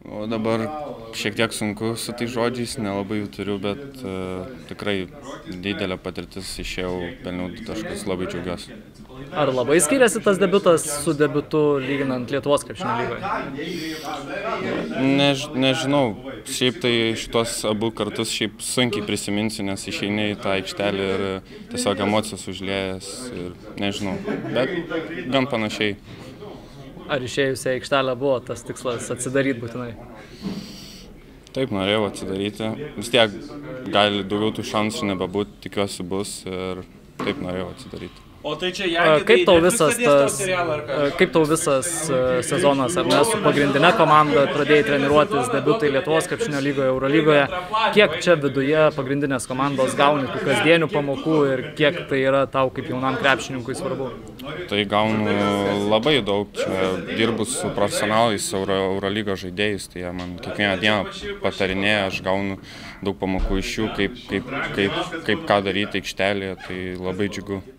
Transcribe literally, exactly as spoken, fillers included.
O dabar šiek tiek sunku su tai žodžiais, nelabai jų turiu, bet uh, tikrai didelė patirtis, išėjau, pelniau du taškus, labai džiaugiuosi. Ar labai skiriasi tas debiutas su debiutu lyginant Lietuvos krepšinio lygoje? Než, nežinau, šiaip tai šitos abu kartus šiaip sunkiai prisiminsiu, nes išeini į tą aikštelį ir tiesiog emocijos užliejas ir nežinau, bet gan panašiai. Ar išėjusi aikštelę buvo tas tikslas atsidaryti būtinai? Taip, norėjau atsidaryti. Vis tiek gali daugiau tų šansų nebebūti, tikiuosi bus ir taip norėjau atsidaryti. O tai čia jeigu kaip tau visas tas, kaip tau visas sezonas, ar ne, su pagrindinė komanda pradėjai treniruotis, debiutai Lietuvos krepšinio lygoje, Eurolygoje, kiek čia viduje pagrindinės komandos gauni tų kasdienių pamokų ir kiek tai yra tau kaip jaunam krepšininkui svarbu? Tai gaunu labai daug, čia dirbu su profesionalais, Euro, Eurolygos žaidėjais, tai jie man kiekvieną dieną patarinėja, aš gaunu daug pamokų iš jų, kaip, kaip, kaip, kaip ką daryti aikštelėje, tai labai džiugu.